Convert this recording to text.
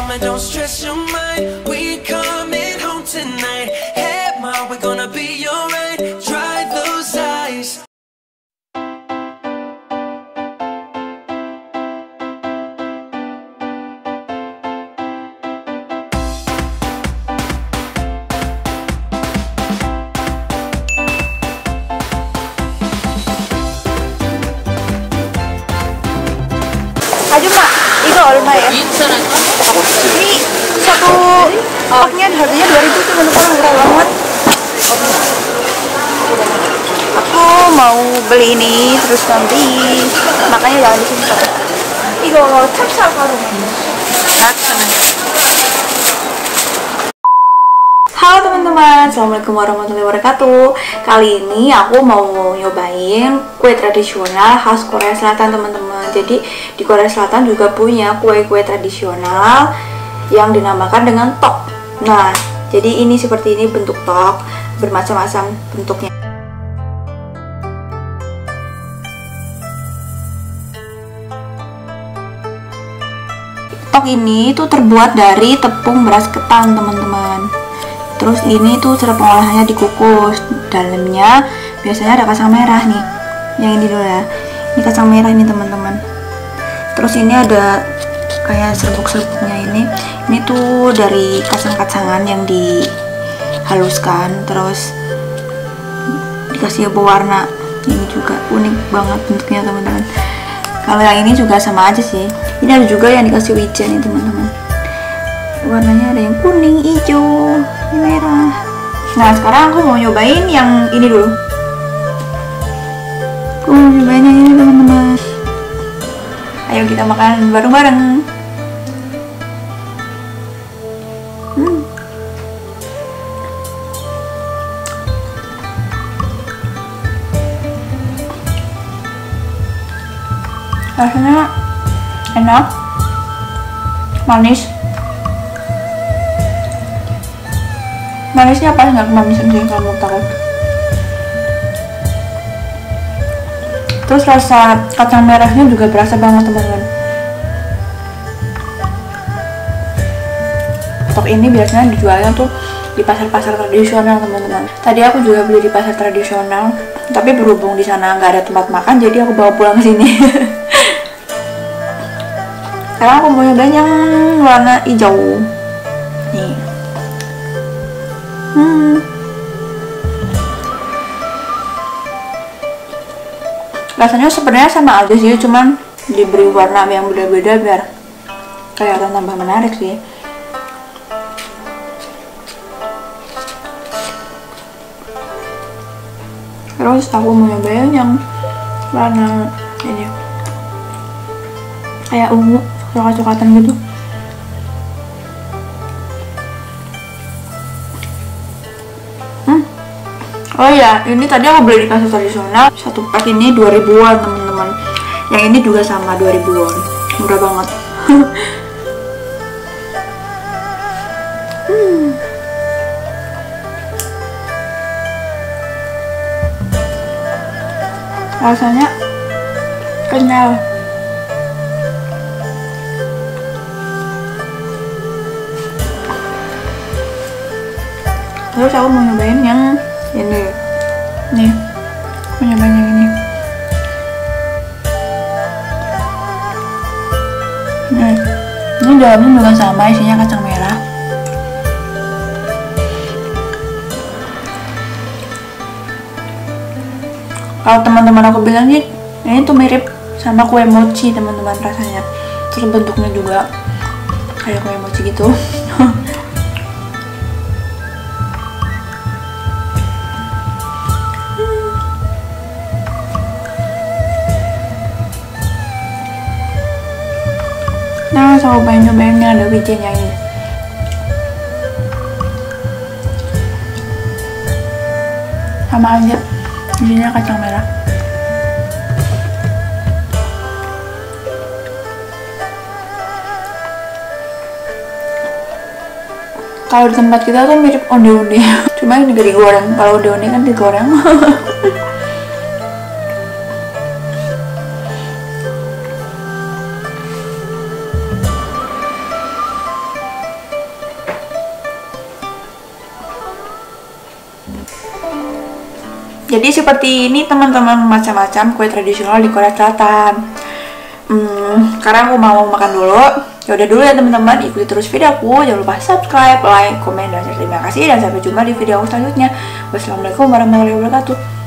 mama, don't stress your mind. We coming home tonight. Hey, ma, we're gonna be alright. Dry those eyes. Ajuma, 이거 얼마예요? Ini satu paknya harganya 2.000 tuh bener-bener murah banget. Aku mau beli ini terus nanti makanya jangan disimpan. 이거 찹쌀가루. Halo teman-teman, assalamualaikum warahmatullahi wabarakatuh. Kali ini aku mau nyobain kue tradisional khas Korea Selatan teman-teman. Jadi di Korea Selatan juga punya kue-kue tradisional yang dinamakan dengan tok. Nah, jadi ini seperti ini bentuk tok, bermacam-macam bentuknya. Tok ini tuh terbuat dari tepung beras ketan teman-teman. Terus ini tuh cara pengolahannya dikukus. Dalamnya biasanya ada kacang merah nih. Yang ini dulu ya. Ini kacang merah ini teman-teman. Terus ini ada kayak serbuk-serbuknya ini. Ini tuh dari kacang-kacangan yang dihaluskan. Terus dikasih pewarna. Ini juga unik banget bentuknya teman-teman. Kalau yang ini juga sama aja sih. Ini ada juga yang dikasih wijen nih teman-teman. Warnanya ada yang kuning, hijau, merah. Nah sekarang aku mau nyobain yang ini dulu. Aku mau nyobain yang ini teman-teman. Ayo kita makan bareng-bareng. Rasanya enak, manis. Manisnya pas nggak kemanisan sih kamu tahu. Terus rasa kacang merahnya juga berasa banget teman-teman. Tok ini biasanya dijualnya tuh di pasar-pasar tradisional teman-teman. Tadi aku juga beli di pasar tradisional, tapi berhubung di sana nggak ada tempat makan, jadi aku bawa pulang ke sini. Sekarang aku mau nyobain yang warna hijau. Nih. Rasanya sebenarnya sama aja sih, cuman diberi warna yang beda-beda biar kelihatan tambah menarik sih. Terus aku mau nyobain yang warna ini kayak ungu, coklat-coklatan gitu. Oh iya, ini tadi aku beli di pasar tradisional. Satu pak ini 2000-an teman-teman. Yang ini juga sama 2000-an. Murah banget. Rasanya kenyal. Terus aku mau nyobain yang ini nih, mau nyobain yang ini. Ini dalamnya juga sama, isinya kacang merah. Kalau teman-teman aku bilang sih ini tuh mirip sama kue mochi teman-teman rasanya. Terus bentuknya juga kayak kue mochi gitu. Nah, saya pengen nyobain yang ada wijennya ini. Sama aja, isinya kacang merah. Kalau di tempat kita tuh mirip onde-onde, cuma ini digoreng. Kalau onde-onde kan digoreng. Jadi seperti ini teman-teman, macam-macam kue tradisional di Korea Selatan. Sekarang aku mau makan dulu. Ya udah dulu ya teman-teman, ikuti terus video aku. Jangan lupa subscribe, like, komen, dan share. Terima kasih dan sampai jumpa di video aku selanjutnya. Wassalamualaikum warahmatullahi wabarakatuh.